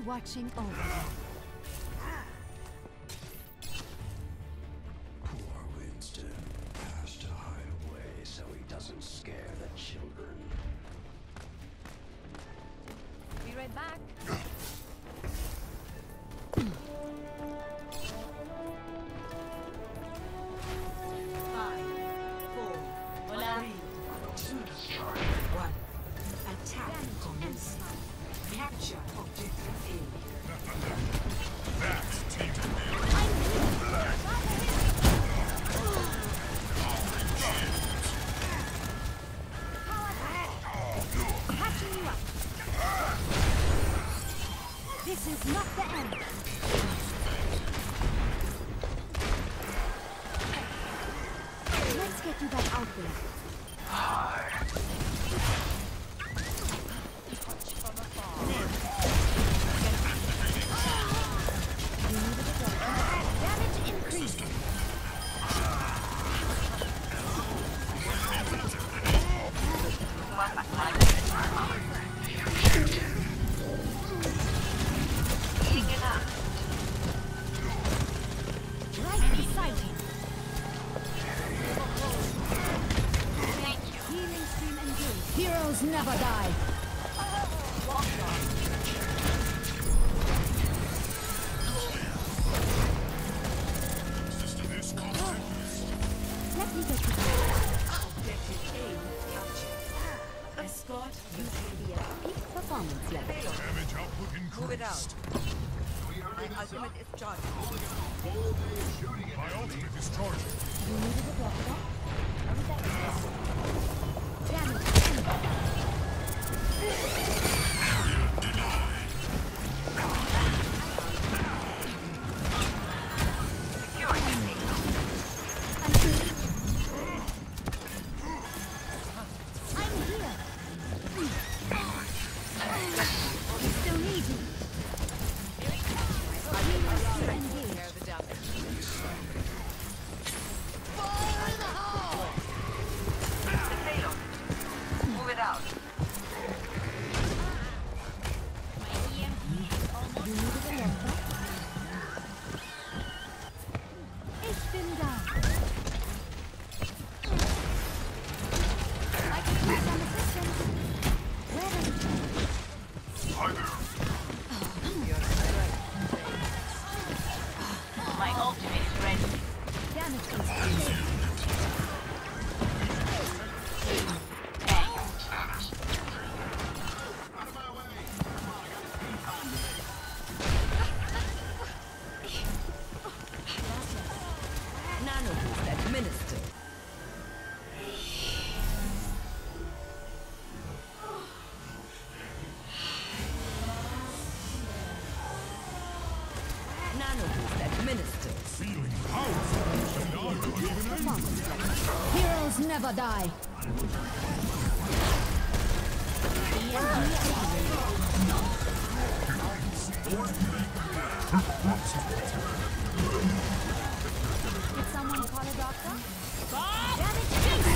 watching Overwatch. Poor Winston has to hide away so he doesn't scare the children. Be right back. Capture objective A. That's team Catching you up. This is not the end. Let's get you back out there. Damage increased. Right beside you. Healing stream engaged. Heroes never die. Let me get you back. Objective A captured. Escort You can be at peak performance level. damage output increased. Move it out. My ultimate is charged. My ultimate is charging. You needed a doctor? Are we back? Damage I'm here. We still need you. Healing stream engaged. Bear the damage. The payload. Move it out. You needed a doctor? Ich bin da. I can use some assistance. Where is it? Hi there. My ultimate is ready. Damage increased. Nanoboost administered. Nanoboost administered. Feeling powerful. And I'm not even angry. Heroes never die. Did someone call a doctor? Damage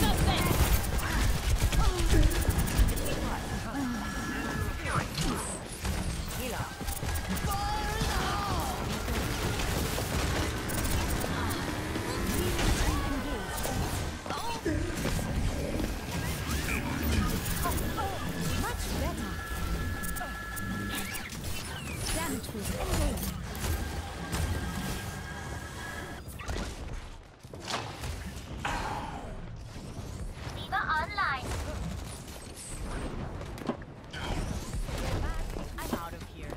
much better. Damage boost engaged. I'm out of here.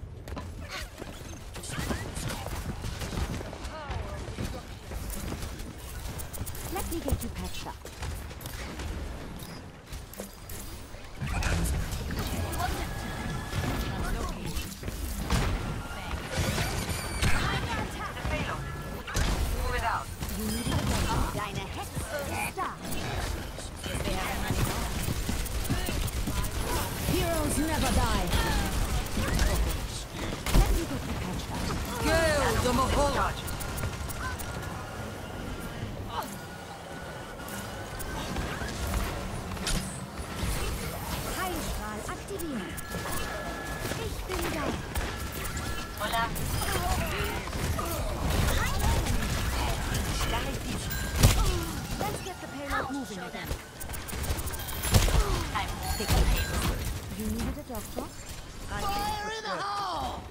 Let me get you patched up. The payload. Move it out. You need a doctor. Deine Hexe da. They have money now. Heroes never die. Let me get you patched up. Kill the Mahal. Heilstrahl aktivieren. Ich bin da. moving again. I'm moving ahead. You needed a doctor? Fire in the hole!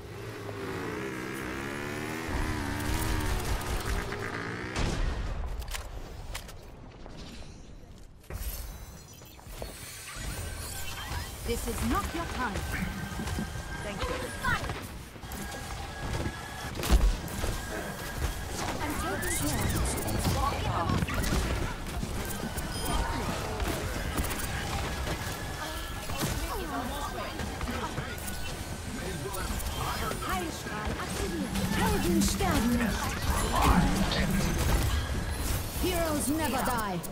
This is not your time. Thank you. I'm taking care. Heilstrahl aktiviert. Helden sterben nicht. Heroes never die.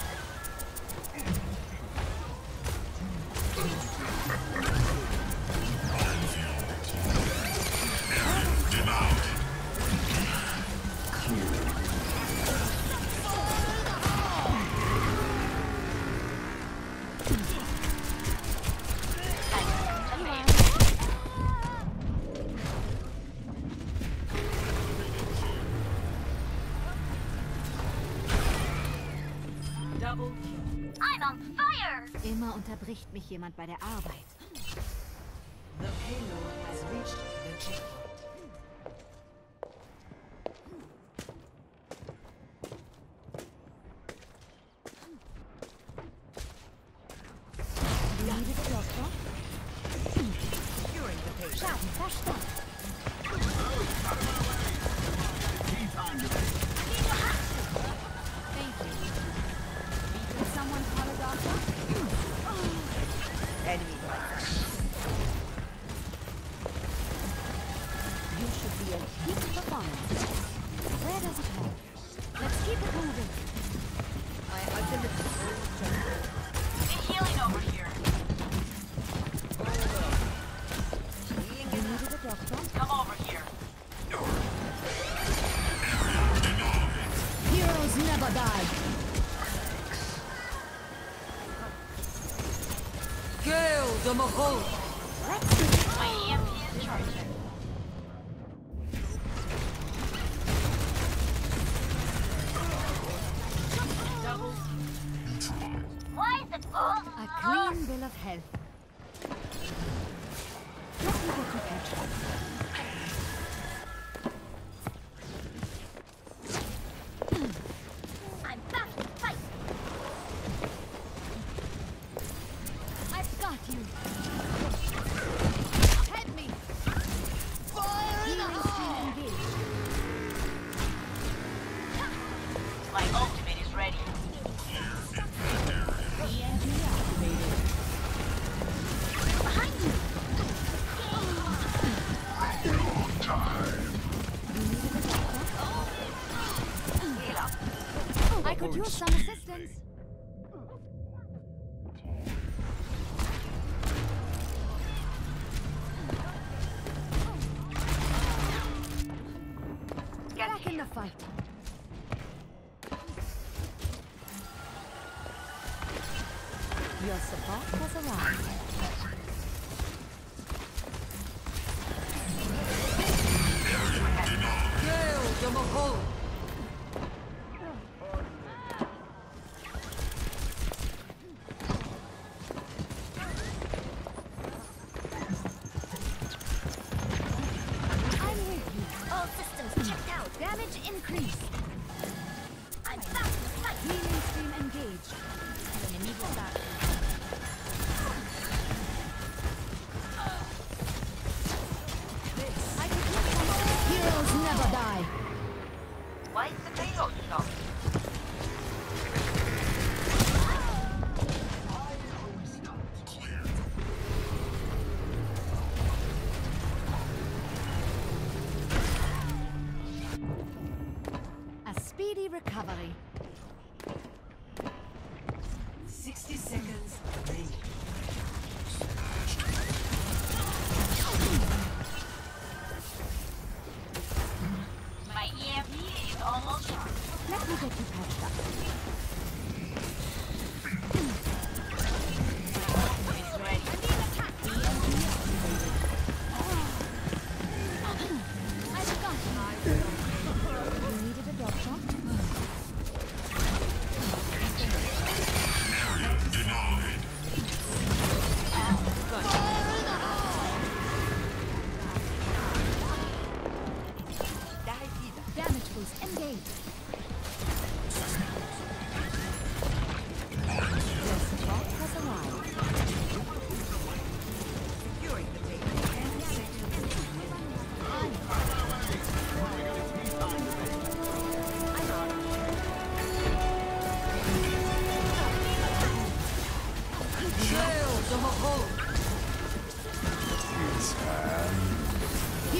Double kill. I'm on fire! Immer unterbricht mich jemand bei der Arbeit. The payload has reached the checkpoint. You needed a doctor? Curing the patient. Schaden verstanden. Thank you. Can someone call a doctor? Enemy fighter. You should be a peak performance. Where does it go? Let's keep it moving. My ultimate is Been healing over here. You needed a doctor? Come over here. Heroes never die. Kill the Mahol! My EMP is charging. Double Why is it full? A clean bill of health. Let me get you patched up. I'm back to fight. I've got you. Help me. Fire in the Healing hole! stream engaged. My ultimate is ready. EMP activated. Behind you. You needed a doctor? Heal up. I could use some assistance. Get Back in here. the fight. Your support has arrived. Kill the Mahol! I'm with you. All systems checked out. Damage increased. I'm back to fight. Healing stream engaged. Enemigo back. I could use some. Heroes never die. Why is the payload low? A speedy recovery. 60 seconds remaining. My EMP is almost charged. Let me get you patched up. It's ready. I've got you. You needed a doctor?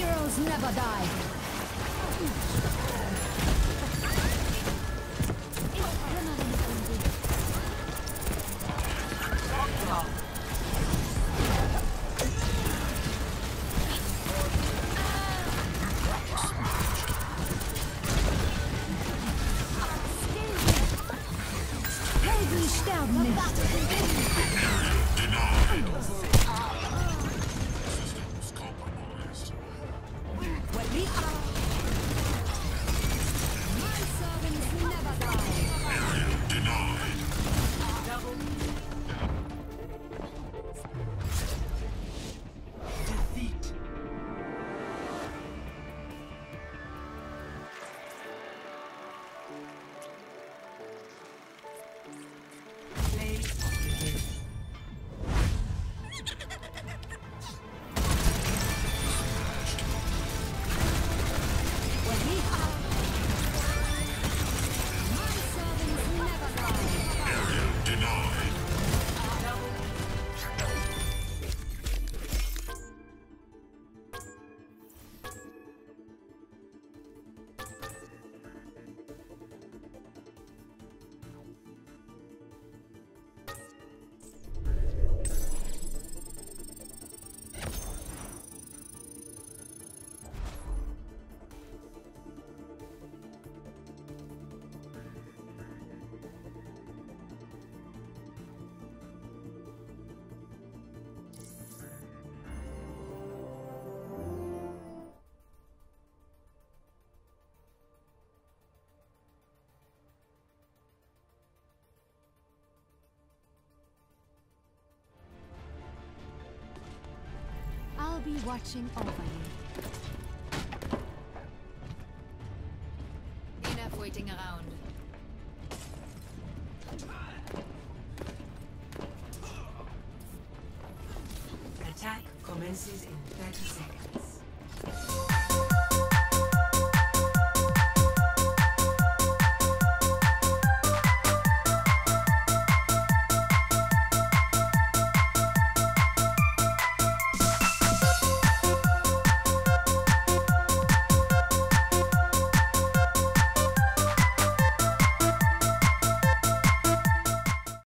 Heroes never die. Helden sterben nicht. My servants never die. Defeat. Play of the game. My servants never die. I'll be watching over you. Enough waiting around. Attack commences in 30 seconds.